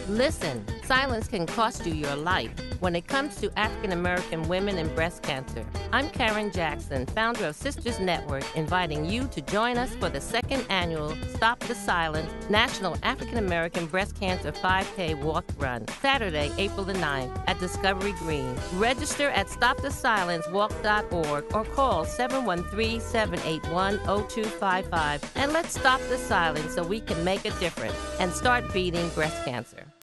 Listen, silence can cost you your life when it comes to African American women and breast cancer. I'm Karen Jackson, founder of Sisters Network, inviting you to join us for the second annual Stop the Silence National African American Breast Cancer 5K Walk Run, Saturday, April the 9th at Discovery Green. Register at stopthesilencewalk.org or call 713-781-0255 and let's stop the silence so we can make a difference and start beating breast cancer.